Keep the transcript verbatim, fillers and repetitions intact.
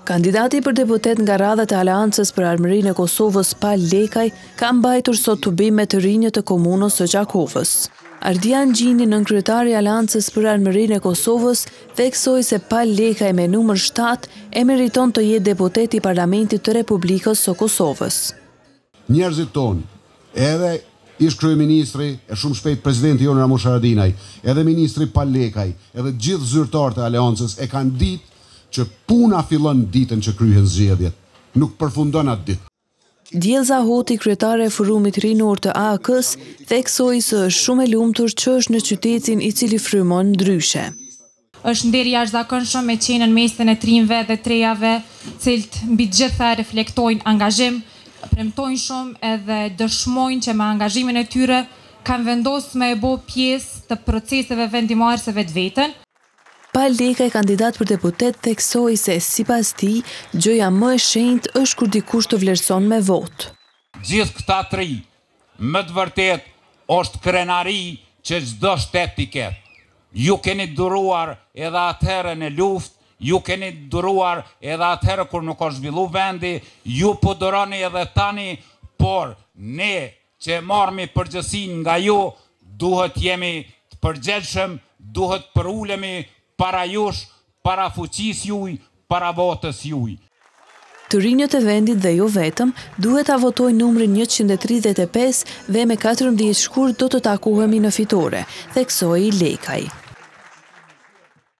Kandidati për deputet nga radhat e Aleancës për Armërinë e Kosovës Pal Lekaj ka mbajtur sot tubime të rinj të komunës së Gjakovës. Ardian Gjini, nënkryetari i Aleancës për Armërinë e Kosovës, theksoi se Pal Lekaj me numër shtatë e meriton të jetë deputet i Parlamentit të Republikës së Kosovës. Njerëzit tonë, edhe ish kryeministri e shumë shpejt presidenti jonë Ramush Haradinaj, edhe ministri Pal Lekaj, edhe gjithë zyrtarët e Aleancës e kanë ditë që puna fillon ditën që kryhen zgjedhjet, nuk përfundon atë ditë. Djelza Hoti, kryetare e Forumit Rinor të A A K-s, theksoi se është shumë e lumtur që është në qytetin i cili frymon ndryshe. Është nder jashtëzakonshëm me qenë në mesin e trinjve dhe trejave, cilët mbi të gjitha reflektojnë angazhim, premtojnë shumë edhe dëshmojnë që me angazhimin e tyre kanë vendosur me e bë pjesë të proceseve vendimmarrëse vetveten. Pal Lekaj, kandidat për deputet, theksoi se sipas tij, gjëja më e shenjtë është kur dikush të vlerëson me votë. Gjithë këta tri, më të vërtet, është krenari që çdo shtet i ketë. Ju keni duruar edhe atëherë në luftë, ju keni duruar edhe atëherë kur nuk është zhvillu vendi, ju po duroni edhe tani, por ne që marrmi përgjegjësinë nga ju, duhet jemi të përgjegjshëm, duhet për ulemi para jush, para fuqis juj, para votës juj. Të rinjët e vendit dhe jo vetëm, duhet ta votojnë numrin njëqind e tridhjetë e pesë dhe me katërmbëdhjetë shkurt do të takohemi në fitore, theksoi Lekaj.